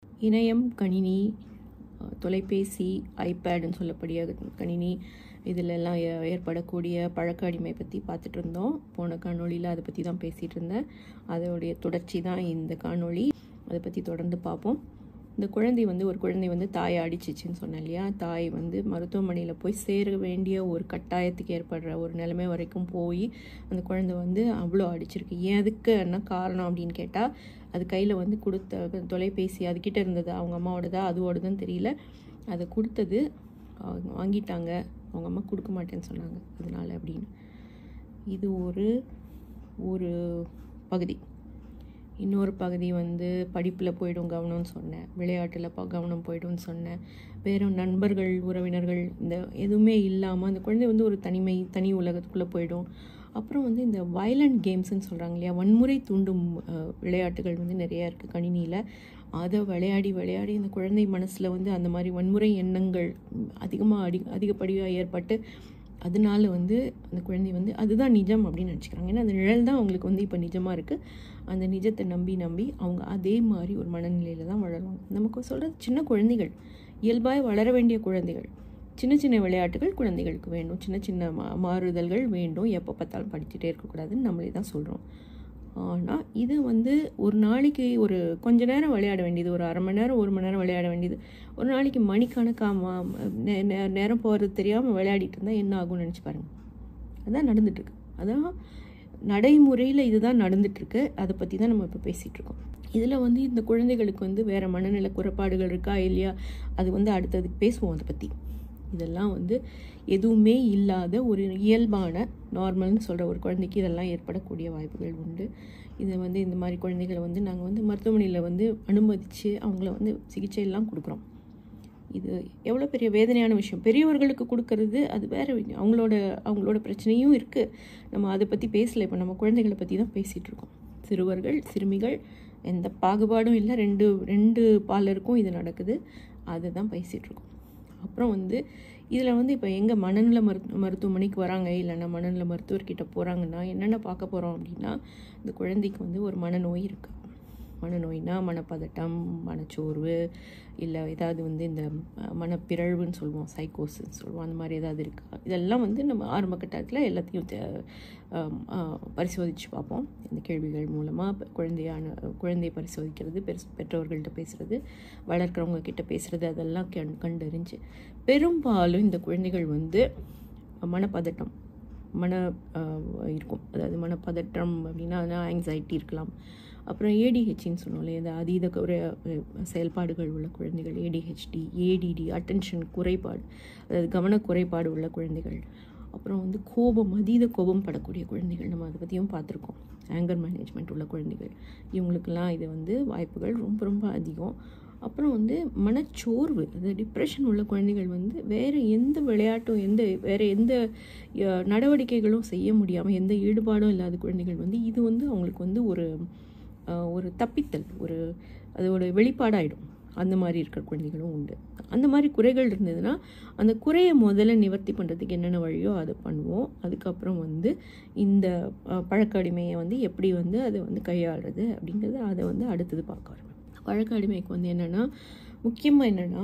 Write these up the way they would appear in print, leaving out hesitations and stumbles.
இணையம், கணினி, தொலைபேசி, ஐபேடுன்னு சொல்லக்கூடிய கணினி, இதிலெல்லாம் ஏற்படக்கூடிய பழக்க அடிமை பற்றி பார்த்துட்டு இருந்தோம். போன காணொளியில் அதை பற்றி தான் பேசிகிட்டு இருந்தேன். அதோடைய தொடர்ச்சி தான் இந்த காணொளி. அதை பற்றி தொடர்ந்து பார்ப்போம். இந்த ஒரு குழந்தை தாயை அடிச்சிச்சின்னு சொன்னேன் இல்லையா. தாய் மருத்துவமனையில் போய் சேர வேண்டிய ஒரு கட்டாயத்துக்கு ஏற்படுற ஒரு நிலைமை வரைக்கும் போய் அந்த குழந்தை அவ்வளோ அடிச்சிருக்கு. ஏன் அதுக்கு என்ன காரணம் அப்படின்னு கேட்டால், அது கையில் கொடுத்த தொலைபேசி அதுக்கிட்ட இருந்தது, அவங்க அம்மாவோடதா அதுவோடதுன்னு தெரியல. அதை கொடுத்தது வாங்கிட்டாங்க, அவங்க அம்மா கொடுக்க மாட்டேன்னு சொன்னாங்க, அதனால அப்படின்னு. இது ஒரு பகுதி. இன்னொரு பகுதி படிப்பில் போய்டும் கவனம்னு சொன்னேன், விளையாட்டில் கவனம் போய்டும்னு சொன்னேன். வேறு நண்பர்கள், உறவினர்கள் இந்த எதுவுமே இல்லாமல் அந்த குழந்தை ஒரு தனி உலகத்துக்குள்ளே போய்டும். அப்புறம் இந்த வயலண்ட் கேம்ஸ்ன்னு சொல்கிறாங்க இல்லையா, வன்முறை தூண்டும் விளையாட்டுகள் நிறையா இருக்குது கணினியில். அதை விளையாடி இந்த குழந்தை மனசில் அந்த மாதிரி வன்முறை எண்ணங்கள் அதிகப்படியாக ஏற்பட்டு அதனால அந்த குழந்தை அதுதான் நிஜம் அப்படின்னு நினச்சிக்கிறாங்க. ஏன்னா அந்த நிழல் தான் அவங்களுக்கு இப்போ நிஜமாக இருக்குது. அந்த நிஜத்தை நம்பி அவங்க அதே மாதிரி ஒரு மனநிலையில் தான் வளருவாங்க. நமக்கு சொல்கிறது சின்ன குழந்தைகள், இயல்பாக வளர வேண்டிய குழந்தைகள். சின்ன குழந்தைகளுக்கு வேண்டும், சின்ன மாறுதல்கள் வேண்டும், எப்போ பார்த்தாலும் படிச்சுட்டே இருக்கக்கூடாதுன்னு நம்மளே தான் சொல்கிறோம். ஆனால் இது ஒரு நாளைக்கு ஒரு கொஞ்ச நேரம் விளையாட வேண்டியது, ஒரு அரை மணி நேரம் 1 மணி நேரம் விளையாட வேண்டியது, ஒரு நாளைக்கு மணிக்கணக்காக நேரம் போகிறது தெரியாமல் விளையாடிட்டு இருந்தால் என்ன ஆகும்னு நினச்சி பாருங்கள். அதுதான் நடந்துட்டுருக்கு. அதான் நடைமுறையில் இதுதான் நடந்துட்டுருக்கு. அதை பற்றி தான் நம்ம இப்போ பேசிகிட்ருக்கோம். இதில் இந்த குழந்தைகளுக்கு வேறு மனநல குறைபாடுகள் இருக்கா இல்லையா, அது அடுத்ததுக்கு பேசுவோம். அதை பற்றி இதெல்லாம் எதுவுமே இல்லாத ஒரு இயல்பான நார்மல்னு சொல்கிற ஒரு குழந்தைக்கு இதெல்லாம் ஏற்படக்கூடிய வாய்ப்புகள் உண்டு. இதை இந்த மாதிரி குழந்தைகளை நாங்கள் மருத்துவமனையில் அனுமதித்து அவங்கள சிகிச்சையெல்லாம் கொடுக்குறோம். இது எவ்வளோ பெரிய வேதனையான விஷயம். பெரியவர்களுக்கு கொடுக்கறது அது வேறு, அவங்களோட பிரச்சனையும் இருக்குது. நம்ம அதை பற்றி பேசலை. இப்போ நம்ம குழந்தைகளை பற்றி தான் பேசிகிட்ருக்கோம். சிறுவர்கள், சிறுமிகள், எந்த பாகுபாடும் இல்லை. ரெண்டு பாலருக்கும் இது நடக்குது. அதை தான் பேசிகிட்ருக்கோம். அப்புறம் இதில் இப்போ எங்கே மனநல மருத்துவமனைக்கு வராங்க, இல்லைன்னா மனநல மருத்துவர்கிட்ட போகிறாங்கன்னா என்னென்ன பார்க்க போகிறோம் அப்படின்னா, இந்த குழந்தைக்கு ஒரு மனநோய் இருக்குது. மனநோய்னா மனப்பதட்டம், மனச்சோர்வு, இல்லை ஏதாவது இந்த மனப்பிறழ்வுன்னு சொல்லுவோம், சைக்கோசின்னு சொல்லுவோம், அந்த மாதிரி ஏதாவது இருக்கா. இதெல்லாம் நம்ம ஆரம்ப கட்டத்தில் எல்லாத்தையும் பரிசோதித்து பார்ப்போம். இந்த கேள்விகள் மூலமாக குழந்தையை பரிசோதிக்கிறது, பெற்றோர்கள்ட்ட பேசுகிறது, வளர்க்குறவங்க கிட்ட பேசுகிறது, அதெல்லாம் கண்டறிஞ்சு பெரும்பாலும் இந்த குழந்தைகள் மனப்பதட்டம் இருக்கும். அதாவது மனப்பதட்டம் அப்படின்னா ஆங்ஸைட்டி இருக்கலாம். அப்புறம் ஏடிஹெச்ன்னு சொன்னோம்ல, இந்த அதீத செயல்பாடுகள் உள்ள குழந்தைகள், ஏடிஹெச்டி, ஏடிடி, அட்டென்ஷன் குறைபாடு, அதாவது கவன குறைபாடு உள்ள குழந்தைகள். அப்புறம் அதீத கோபம் படக்கூடிய குழந்தைகள், நம்ம அதை பற்றியும் பார்த்துருக்கோம். ஆங்கர் மேனேஜ்மெண்ட் உள்ள குழந்தைகள், இவங்களுக்கெல்லாம் இது வாய்ப்புகள் ரொம்ப ரொம்ப அதிகம். அப்புறம் மனச்சோர்வு, அதாவது டிப்ரெஷன் உள்ள குழந்தைகள் வேறு எந்த விளையாட்டும் வேறு எந்த நடவடிக்கைகளும் செய்ய முடியாமல், எந்த ஈடுபாடும் இல்லாத குழந்தைகள் இது அவங்களுக்கு ஒரு தப்பித்தல், அதோட வெளிப்பாடாயிடும். அந்த மாதிரி இருக்கிற குழந்தைகளும் உண்டு. அந்த மாதிரி குறைகள் இருந்ததுன்னா அந்த குறையை முதல்ல நிவர்த்தி பண்ணுறதுக்கு என்னென்ன வழியோ அதை பண்ணுவோம். அதுக்கப்புறம் இந்த பழக்க அடிமையை எப்படி அதை கையாளுறது அப்படிங்கிறது அதை அடுத்தது பார்க்க ஆரம்பிப்போம். பழக்க அடிமைக்கு என்னென்னா, முக்கியமாக என்னென்னா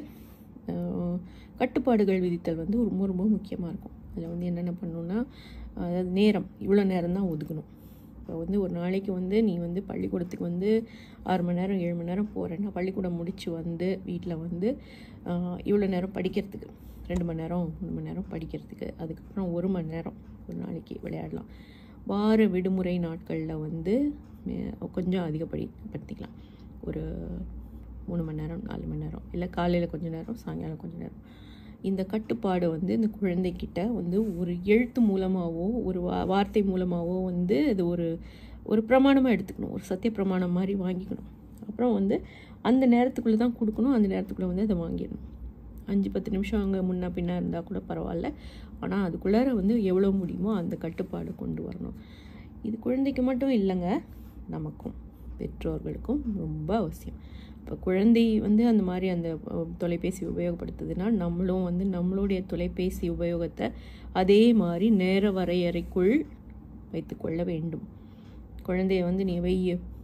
கட்டுப்பாடுகள் விதித்தல் ரொம்ப ரொம்ப முக்கியமாக இருக்கும். அதில் என்னென்ன பண்ணணுன்னா, அதாவது நேரம், இவ்வளோ நேரம் தான் ஒதுக்கணும். இப்போ ஒரு நாளைக்கு நீ பள்ளிக்கூடத்துக்கு 6 மணி நேரம் 7 மணி நேரம் போகிறேன்னா, பள்ளிக்கூடம் முடித்து வீட்டில் இவ்வளோ நேரம் படிக்கிறதுக்கு, 2 மணி நேரம் 3 மணி நேரம் படிக்கிறதுக்கு, அதுக்கப்புறம் 1 மணி நேரம் ஒரு நாளைக்கு விளையாடலாம். வார விடுமுறை நாட்களில் கொஞ்சம் அதிகப்படுத்திக்கலாம். ஒரு 3 மணி நேரம் 4 மணி நேரம், இல்லை காலையில் கொஞ்சம் நேரம், சாயங்காலம் கொஞ்சம் நேரம். இந்த கட்டுப்பாடு இந்த குழந்தைக்கிட்ட ஒரு எழுத்து மூலமாகவோ ஒரு வார்த்தை மூலமாகவோ அது ஒரு பிரமாணமாக எடுத்துக்கணும், ஒரு சத்திய பிரமாணம் மாதிரி வாங்கிக்கணும். அப்புறம் அந்த நேரத்துக்குள்ளே தான் கொடுக்கணும், அந்த நேரத்துக்குள்ளே அதை வாங்கிடணும். 5-10 நிமிஷம் அங்கே முன்ன பின்னா இருந்தால் கூட பரவாயில்ல, ஆனால் அதுக்குள்ளார எவ்வளோ முடியுமோ அந்த கட்டுப்பாடு கொண்டு வரணும். இது குழந்தைக்கு மட்டும் இல்லைங்க, நமக்கும் பெற்றோர்களுக்கும் ரொம்ப அவசியம். இப்போ குழந்தை அந்த மாதிரி அந்த தொலைபேசி உபயோகப்படுத்துதுன்னா, நம்மளும் நம்மளுடைய தொலைபேசி உபயோகத்தை அதே மாதிரி நேர வரையறைக்குள் வைத்துக்கொள்ள வேண்டும். குழந்தைய நீ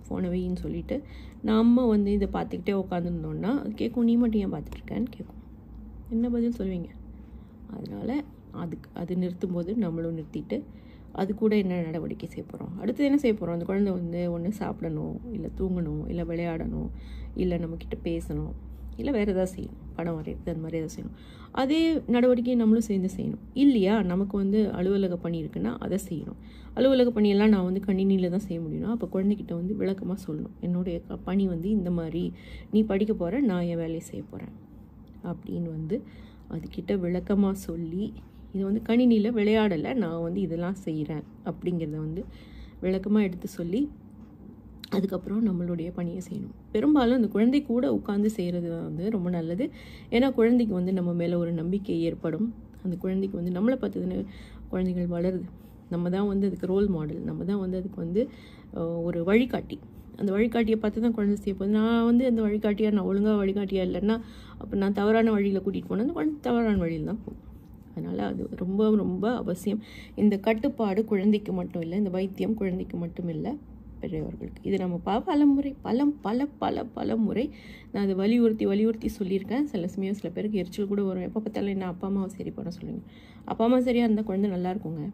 ஃபோனை வைன்னு சொல்லிவிட்டு நம்ம வந்து இதை பார்த்துக்கிட்டே உட்காந்துருந்தோன்னா அது கேட்கும், நீ மட்டும் ஏன் பார்த்துட்ருக்கேன்னு கேட்கும். என்ன பதில் சொல்வீங்க? அதனால் அது நிறுத்தும்போது நம்மளும் நிறுத்திட்டு அது கூட என்ன நடவடிக்கை செய்ய போகிறோம், அடுத்து என்ன செய்ய போகிறோம்? அந்த குழந்தை வந்து ஒன்று சாப்பிடணும், இல்லை தூங்கணும், இல்லை விளையாடணும், இல்லை நம்மக்கிட்ட பேசணும், இல்லை வேறு எதாவது செய்யணும், படம் வரைகிறது, அந்த மாதிரி எதாவது செய்யணும். அதே நடவடிக்கையை நம்மளும் சேர்ந்து செய்யணும் இல்லையா? நமக்கு வந்து அலுவலக பணி இருக்குன்னா அதை செய்யணும். அலுவலக பணியெல்லாம் நான் வந்து கணினியில் தான் செய்ய முடியும். அப்போ குழந்தைகிட்ட வந்து விளக்கமாக சொல்லணும், என்னுடைய பணி வந்து இந்த மாதிரி, நீ படிக்க போகிற, நான் என் வேலையை செய்ய போகிறேன் அப்படின்னு வந்து அதுக்கிட்ட விளக்கமாக சொல்லி, இது வந்து கணினியில் விளையாடலை, நான் வந்து இதெல்லாம் செய்கிறேன் அப்படிங்கிறத வந்து விளக்கமாக எடுத்து சொல்லி அதுக்கப்புறம் நம்மளுடைய பணியை செய்யணும். பெரும்பாலும் அந்த குழந்தை கூட உட்காந்து செய்கிறது வந்து ரொம்ப நல்லது. ஏன்னா குழந்தைக்கு வந்து நம்ம மேலே ஒரு நம்பிக்கை ஏற்படும். அந்த குழந்தைக்கு வந்து நம்மளை பார்த்துதானே குழந்தைகள் வளருது. நம்ம தான் வந்து அதுக்கு ரோல் மாடல், நம்ம தான் வந்து அதுக்கு வந்து ஒரு வழிகாட்டி. அந்த வழிகாட்டியை பார்த்து தான் குழந்தை செய்ய போகுது. நான் வந்து அந்த வழிகாட்டியாக நான் ஒழுங்காக வழிகாட்டியாக இல்லைன்னா அப்போ நான் தவறான வழியில் கூட்டிகிட்டு போனேன், அந்த குழந்தை தவறான வழியில் தான் போகும். அதனால் அது ரொம்ப ரொம்ப அவசியம். இந்த கட்டுப்பாடு குழந்தைக்கு மட்டும் இல்லை, இந்த வைத்தியம் குழந்தைக்கு மட்டும் இல்லை, பெரியவர்களுக்கு. இது நம்ம பல முறை நான் அதை வலியுறுத்தி சொல்லியிருக்கேன். சில சமயம் சில பேருக்கு எரிச்சல் கூட வரும். எப்போ பார்த்தாலும் என்ன அப்பா அம்மாவை சரி பண்ண சொல்லுங்க. அப்பா அம்மா சரியாக இருந்தால் குழந்தை நல்லா இருக்குங்க.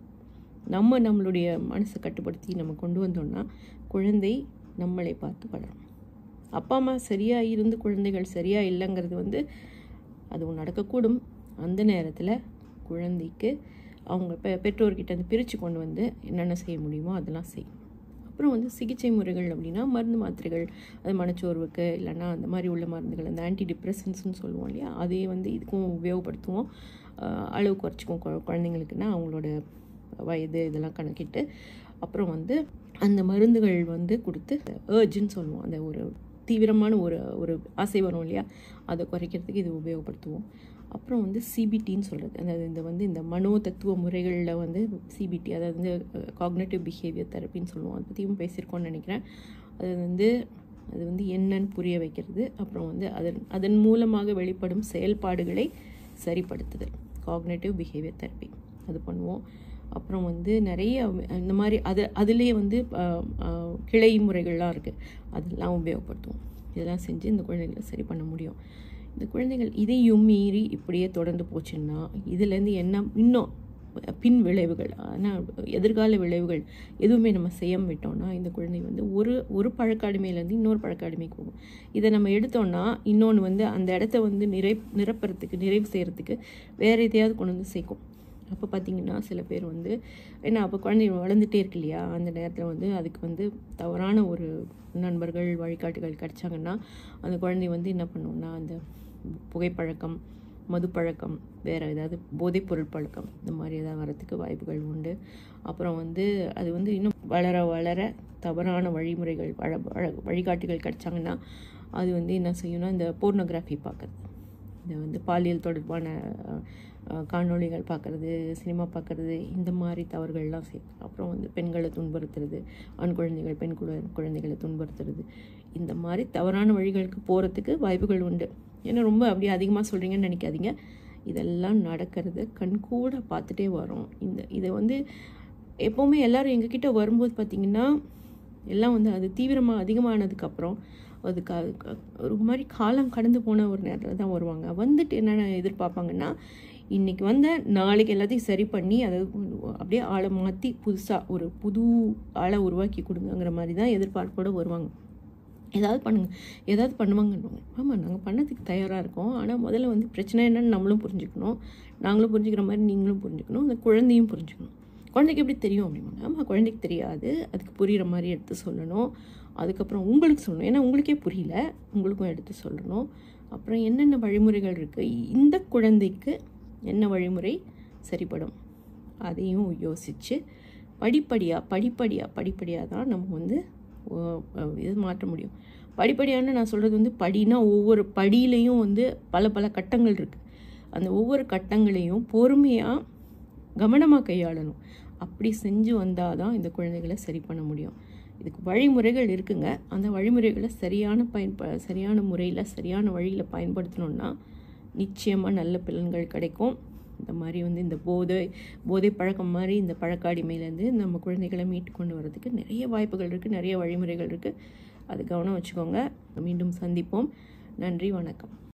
நம்மளுடைய மனசை கட்டுப்படுத்தி நம்ம கொண்டு வந்தோம்னா குழந்தை நம்மளை பார்த்து வளரும். அப்பா அம்மா சரியாக இருந்து குழந்தைகள் சரியாக இல்லைங்கிறது வந்து அதுவும் நடக்கக்கூடும். அந்த நேரத்தில் குழந்தைக்கு அவங்க பெற்றோர்கிட்ட வந்து பிரித்து கொண்டு வந்து என்னென்ன செய்ய முடியுமோ அதெல்லாம் செய்யும். அப்புறம் வந்து சிகிச்சை முறைகள் அப்படின்னா மருந்து மாத்திரைகள், அது மனச்சோர்வுக்கு இல்லைன்னா அந்த மாதிரி உள்ள மருந்துகள், அந்த ஆன்டி டிப்ரெசன்ஸ்னு சொல்லுவோம் இல்லையா, அதே வந்து இதுக்கும் உபயோகப்படுத்துவோம். அளவு குறைச்சிக்கும் குழந்தைங்களுக்குன்னா அவங்களோட வயது இதெல்லாம் கணக்கிட்டு. அப்புறம் வந்து அந்த மருந்துகள் வந்து கொடுத்து ஏர்ஜுன்னு சொல்லுவோம், அந்த ஒரு தீவிரமான ஒரு ஆசை வரும் இல்லையா, அதை குறைக்கிறதுக்கு இது உபயோகப்படுத்துவோம். அப்புறம் வந்து சிபிடின்னு சொல்கிறது, அதாவது இந்த மனோ தத்துவ முறைகளில் வந்து சிபிடி, அதாவது வந்து காக்னேட்டிவ் பிஹேவியர் தெரப்பின்னு சொல்லுவோம். அதை பற்றியும் பேசியிருக்கோன்னு நினைக்கிறேன். அது வந்து என்னன்னு புரிய வைக்கிறது. அப்புறம் வந்து அதன் மூலமாக வெளிப்படும் செயல்பாடுகளை சரிப்படுத்துதல், காக்னேட்டிவ் பிஹேவியர் தெரப்பி, அது பண்ணுவோம். அப்புறம் வந்து நிறைய இந்த மாதிரி அதுலேயே வந்து கிளை முறைகள்லாம் இருக்குது, அதெல்லாம் உபயோகப்படுத்துவோம். இதெல்லாம் செஞ்சு இந்த குழந்தைகளை சரி பண்ண முடியும். இந்த குழந்தைகள் இதையும் மீறி இப்படியே தொடர்ந்து போச்சுன்னா இதுலேருந்து என்ன இன்னும் பின் விளைவுகள், ஆனால் எதிர்கால விளைவுகள் எதுவுமே நம்ம செய்ய விட்டோம்னா இந்த குழந்தை வந்து ஒரு பழக்க அடிமையிலேருந்து இன்னொரு பழக்க அடிமைக்கு போகும். இதை நம்ம எடுத்தோம்னா இன்னொன்று வந்து அந்த இடத்த வந்து நிறைவு செய்கிறதுக்கு வேறு எதையாவது கொண்டு வந்து சேர்க்கும். அப்போ பார்த்திங்கன்னா சில பேர் வந்து ஏன்னா அப்போ குழந்தை வளர்ந்துட்டே இருக்கு இல்லையா, அந்த நேரத்தில் வந்து அதுக்கு வந்து தவறான ஒரு நண்பர்கள் வழிகாட்டுகள் கிடைச்சாங்கன்னா அந்த குழந்தை வந்து என்ன பண்ணுவோம்னா அந்த புகைப்பழக்கம், மதுப்பழக்கம், வேறு ஏதாவது போதைப்பொருள் பழக்கம், இந்த மாதிரி ஏதாவது வரத்துக்கு வாய்ப்புகள் உண்டு. அப்புறம் வந்து அது வந்து இன்னும் வளர தவறான வழிமுறைகள் வழிகாட்டிகள் கிடைச்சாங்கன்னா அது வந்து என்ன செய்யணும்னா இந்த போர்னோகிராஃபி பார்க்குறது, இந்த வந்து பாலியல் தொடர்பான காணொளிகள் பார்க்குறது, சினிமா பார்க்குறது, இந்த மாதிரி தவறுகள்லாம் செய்யும். அப்புறம் வந்து பெண்களை துன்புறுத்துறது, ஆண் குழந்தைகள் பெண் குழந்தைகளை துன்புறுத்துறது, இந்த மாதிரி தவறான வழிகளுக்கு போகிறதுக்கு வாய்ப்புகள் உண்டு. ஏன்னா ரொம்ப அப்படியே அதிகமாக சொல்கிறீங்கன்னு நினைக்காதீங்க, இதெல்லாம் நடக்கிறது கண்கூட பார்த்துட்டே வரோம். இதை வந்து எப்போவுமே எல்லோரும் எங்ககிட்ட வரும்போது பார்த்திங்கன்னா எல்லாம் வந்து அது தீவிரமாக அதிகமானதுக்கப்புறம் அது ஒரு மாதிரி காலம் கடந்து போன ஒரு நேரத்தில் தான் வருவாங்க. வந்துட்டு என்னென்ன எதிர்பார்ப்பாங்கன்னா இன்றைக்கி நாளைக்கு எல்லாத்தையும் சரி பண்ணி அதை அப்படியே ஆளை மாற்றி புதுசாக ஒரு புது ஆளை உருவாக்கி கொடுங்கிற மாதிரி தான் எதிர்பார்ப்போடு வருவாங்க. ஏதாவது பண்ணுவாங்கன்னுவாங்க. ஆமாம், நாங்கள் பண்ணதுக்கு தயாராக இருக்கோம், ஆனால் முதல்ல வந்து பிரச்சனை என்னன்னு நம்மளும் புரிஞ்சுக்கணும், நாங்களும் புரிஞ்சுக்கிற மாதிரி நீங்களும் புரிஞ்சுக்கணும், அந்த குழந்தையும் புரிஞ்சுக்கணும். குழந்தைக்கு எப்படி தெரியும் அப்படிம்பாங்க. ஆமாம், குழந்தைக்கு தெரியாது, அதுக்கு புரிகிற மாதிரி எடுத்து சொல்லணும். அதுக்கப்புறம் உங்களுக்கு சொல்லணும், ஏன்னா உங்களுக்கே புரியல, உங்களுக்கும் எடுத்து சொல்லணும். அப்புறம் என்னென்ன வழிமுறைகள் இருக்குது, இந்த குழந்தைக்கு என்ன வழிமுறை சரிப்படும் அதையும் யோசித்து படிப்படியாக தான் நம்ம வந்து இது மாற்ற முடியும். படிப்படியான நான் சொல்கிறது வந்து படினா ஒவ்வொரு படியிலையும் வந்து பல கட்டங்கள் இருக்குது. அந்த ஒவ்வொரு கட்டங்களையும் பொறுமையாக கவனமாக கையாளணும். அப்படி செஞ்சு வந்தால் தான் இந்த குழந்தைகளை சரி பண்ண முடியும். இதுக்கு வழிமுறைகள் இருக்குங்க. அந்த வழிமுறைகளை சரியான முறையில் சரியான வழியில் பயன்படுத்தணுன்னா நிச்சயமாக நல்ல பலன்கள் கிடைக்கும். இந்த மாதிரி வந்து இந்த போதை பழக்கம் மாதிரி இந்த பழக்க அடிமையிலேருந்து நம்ம குழந்தைகளை மீட்டு கொண்டு வரதுக்கு நிறைய வாய்ப்புகள் இருக்குது, நிறைய வழிமுறைகள் இருக்குது. அது கவனம் வச்சுக்கோங்க. மீண்டும் சந்திப்போம். நன்றி, வணக்கம்.